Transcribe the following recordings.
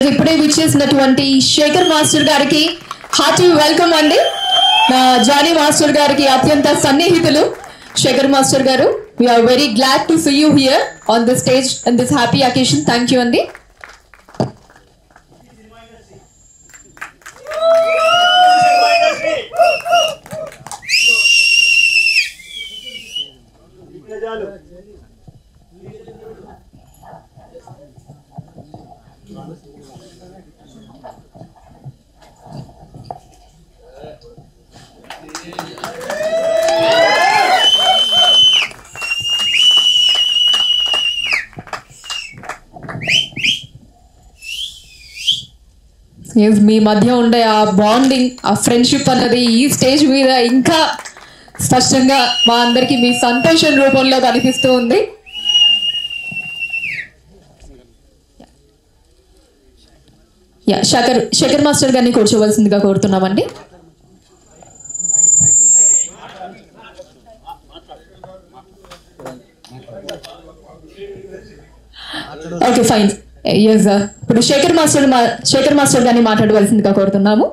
ఇప్పుడే విచ్చేసినటువంటి శేఖర్ మాస్టర్ గారికి హార్టీ వెల్కమ్ అండి. జానీ మాస్టర్ గారికి అత్యంత సన్నిహితులు శేఖర్ మాస్టర్ గారు. We are very glad to see you here on the stage on this happy occasion. Thank you అండి. మీ మధ్య ఉండే ఆ బాండింగ్, ఆ ఫ్రెండ్షిప్ అన్నది ఈ స్టేజ్ మీద ఇంకా స్పష్టంగా మా అందరికి మీ సంతోషం రూపంలో కనిపిస్తూ ఉంది. శేఖర్ మాస్టర్ గారిని కూర్చోవలసిందిగా కోరుతున్నామండి. Okay fine. ఇప్పుడు శేఖర్ మాస్టర్ గారిని మాట్లాడవలసిందిగా కోరుతున్నాము.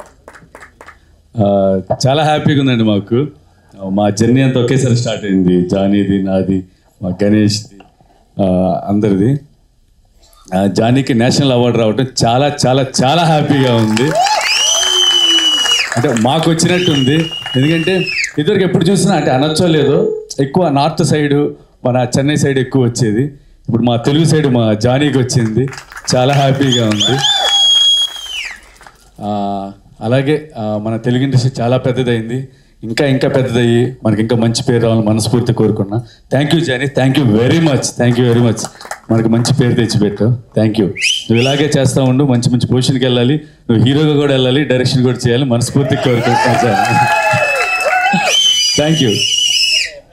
చాలా హ్యాపీగా ఉందండి. మాకు మా జర్నీ అంతా ఒకేసారి స్టార్ట్ అయింది. జానీది, నాది, మా గణేష్ది, అందరిది. జానీకి నేషనల్ అవార్డు రావడం చాలా చాలా చాలా హ్యాపీగా ఉంది. అంటే మాకు వచ్చినట్టు ఉంది. ఎందుకంటే ఇదివరకు ఎప్పుడు చూసినా అంటే అనొచ్చో లేదో ఎక్కువ నార్త్ సైడు మన చెన్నై సైడ్ ఎక్కువ వచ్చేది. ఇప్పుడు మా తెలుగు సైడ్ మా జానీకి వచ్చింది. చాలా హ్యాపీగా ఉంది. అలాగే మన తెలుగు ఇండస్ట్రీ చాలా పెద్దదైంది. ఇంకా ఇంకా పెద్దదయ్యి మనకి ఇంకా మంచి పేరు రావాలని మనస్ఫూర్తి కోరుకున్నా. Thank you Jani, thank you very much, thank you very much. మనకు మంచి పేరు తెచ్చిపెట్టావు. Thank you. నువ్వు ఇలాగే చేస్తూ ఉండు. మంచి మంచి పొజిషన్కి వెళ్ళాలి. నువ్వు హీరోగా కూడా వెళ్ళాలి, డైరెక్షన్ కూడా చేయాలి. మనస్ఫూర్తి కోరుకుంటున్నా జానీ. Thank you.